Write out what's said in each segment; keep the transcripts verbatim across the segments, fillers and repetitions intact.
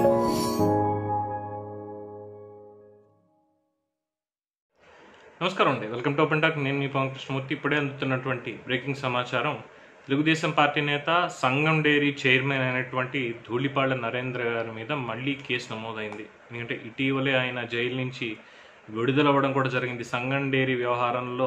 నమస్కారం అండి, welcome to open talk. నేను మీ పవన్ కృష్ణమూర్తి. ఇప్పుడే అందుతున్నటువంటి బ్రేకింగ్ సమాచారం. తెలుగుదేశం పార్టీ నేత, సంగం డైరీ చైర్మన్ అయినటువంటి ధూళిపాళ్ల నరేంద్ర గారి మీద మళ్ళీ కేసు నమోదైంది. ఎందుకంటే ఇటీవలే ఆయన జైలు నుంచి విడుదలవ్వడం కూడా జరిగింది. సంగం డైరీ వ్యవహారంలో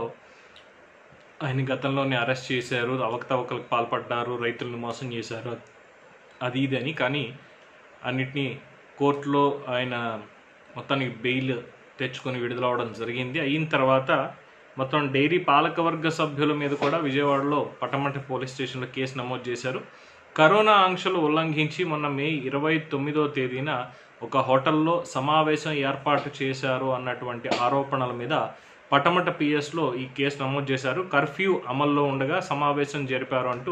ఆయన గతంలోనే అరెస్ట్ చేశారు, అవకతవకలకు పాల్పడ్డారు, రైతులను మోసం చేశారు, అది ఇది అని. కానీ అన్నిటినీ కోర్టులో ఆయన మొత్తానికి బెయిల్ తెచ్చుకొని విడుదలవడం జరిగింది. అయిన తర్వాత మొత్తం డైరీ పాలకవర్గ సభ్యుల మీద కూడా విజయవాడలో పటమట పోలీస్ స్టేషన్లో కేసు నమోదు చేశారు. కరోనా ఆంక్షలు ఉల్లంఘించి మొన్న మే ఇరవై తొమ్మిదో తేదీన ఒక హోటల్లో సమావేశం ఏర్పాటు చేశారు అన్నటువంటి ఆరోపణల మీద పటమట పిఎస్లో ఈ కేసు నమోదు చేశారు. కర్ఫ్యూ అమల్లో ఉండగా సమావేశం జరిపారు అంటూ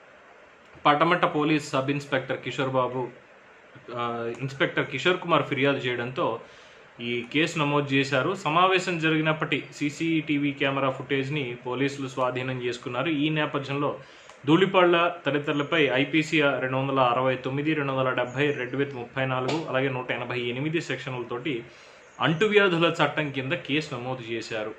Patamata police sub inspector Kishore Babu inspector Kishore Kumar ఫిర్యాదు చేయడంతో ఈ కేసు నమోదు చేశారు. సమావేశం జరిగినప్పటి సీసీటీవీ కెమెరా ఫుటేజ్ని పోలీసులు స్వాధీనం చేసుకున్నారు. ఈ నేపథ్యంలో ధూళిపాళ్ల తదితరులపై ఐపీసీ రెండు వందల అరవై తొమ్మిది రెండు వందల డెబ్బై రెడ్ విత్ ముప్పై నాలుగు అలాగే నూట ఎనభై ఎనిమిది సెక్షన్లతోటి అంటువ్యాధుల చట్టం కింద కేసు నమోదు చేశారు.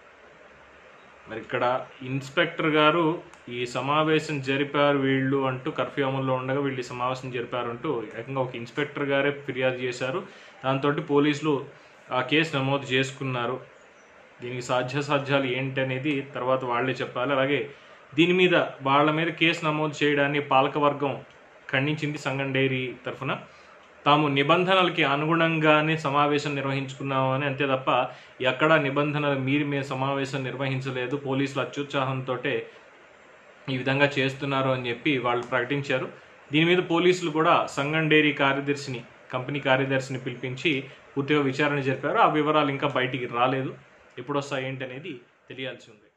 మరి ఇక్కడ ఇన్స్పెక్టర్ గారు ఈ సమావేశం జరిపారు వీళ్ళు అంటూ, కర్ఫ్యూ అమల్లో ఉండగా వీళ్ళు సమావేశం జరిపారు అంటూ ఏకంగా ఒక ఇన్స్పెక్టర్ గారే ఫిర్యాదు చేశారు. దాంతో పోలీసులు ఆ కేసు నమోదు చేసుకున్నారు. దీనికి సాధ్యాసాధ్యాలు ఏంటనేది తర్వాత వాళ్ళే చెప్పాలి. అలాగే దీని మీద వాళ్ళ మీద కేసు నమోదు చేయడాన్ని పాలకవర్గం ఖండించింది. సంగం డైరీ తరఫున తాము నిబంధనలకి అనుగుణంగానే సమావేశం నిర్వహించుకున్నాము అని, అంతే తప్ప ఎక్కడా నిబంధనలు మీరి మేము సమావేశం నిర్వహించలేదు, పోలీసులు అత్యుత్సాహంతో ఈ విధంగా చేస్తున్నారు అని చెప్పి వాళ్ళు ప్రకటించారు. దీని మీద పోలీసులు కూడా సంగం డైరీ కార్యదర్శిని కంపెనీ కార్యదర్శిని పిలిపించి పూర్తిగా విచారణ జరిపారు. ఆ వివరాలు ఇంకా బయటికి రాలేదు. ఎప్పుడు వస్తాయి ఏంటి అనేది తెలియాల్సి ఉంది.